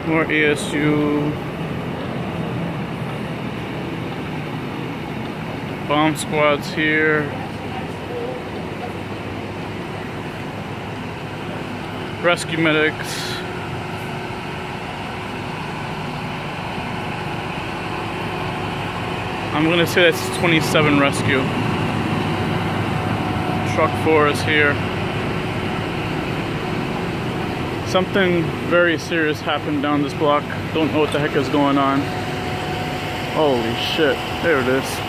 More ESU. Bomb squads here. Rescue medics. I'm gonna say that's 20Rescue. Truck 4 is here. Something very serious happened down this block. Don't know what the heck is going on. Holy shit, there it is.